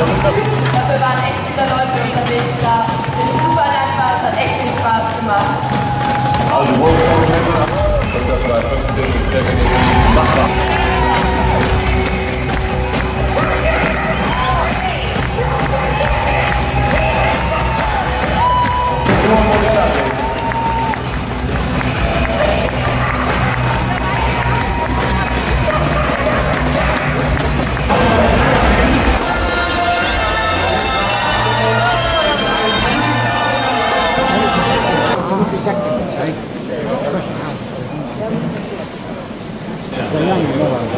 Dafür waren echt viele Leute unterwegs da. Bin ich super dankbar, es hat echt viel Spaß gemacht. Also Wolfsburg, das war 15 ist definitiv machbar. Exactly.